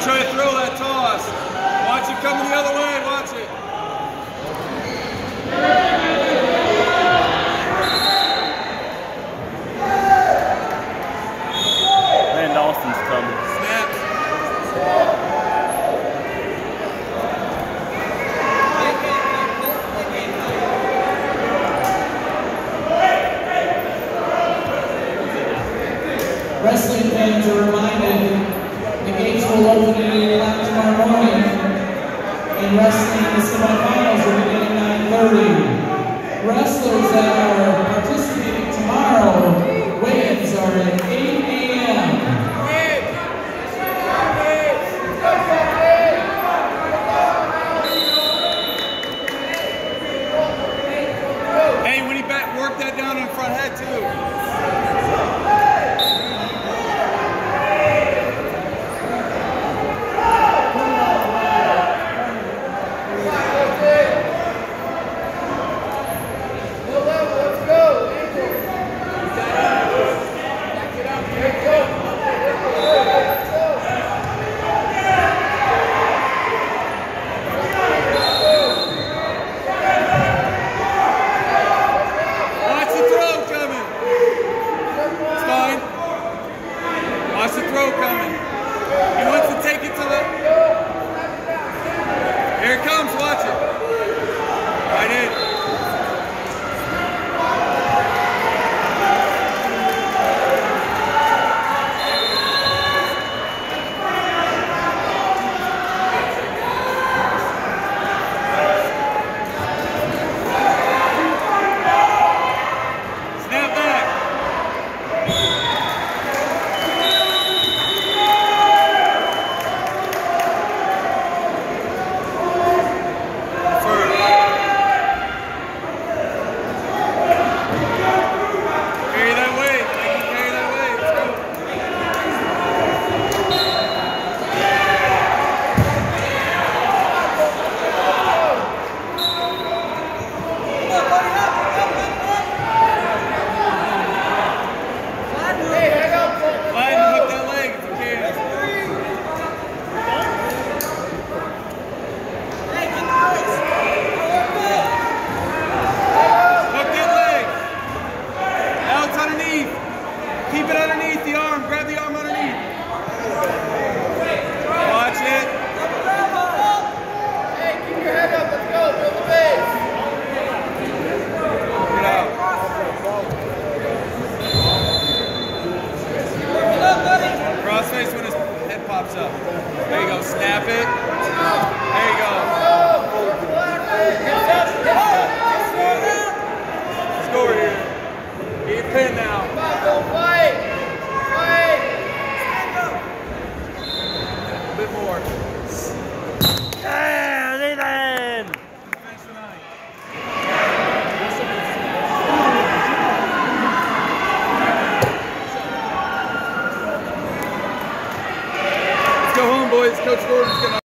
Try to throw that toss. Watch it coming the other way. Watch it. Man, Austin's coming. Snap. Wrestling fans are reminded the gates will open at 8 o'clock tomorrow morning, and wrestling in the semifinals will begin at 9:30. Wrestlers that are participating tomorrow, weigh-ins are at 8 a.m. Hey, when he work that down in front head too. Watch the throw coming. He wants to take it to the... Here it comes, watch it. Right in. Keep it underneath the arm. Grab the arm underneath. Watch it. Hey, keep your head up. Let's go. Build the base. Get out. Crossface when his head pops up. There you go. Snap it. There you go.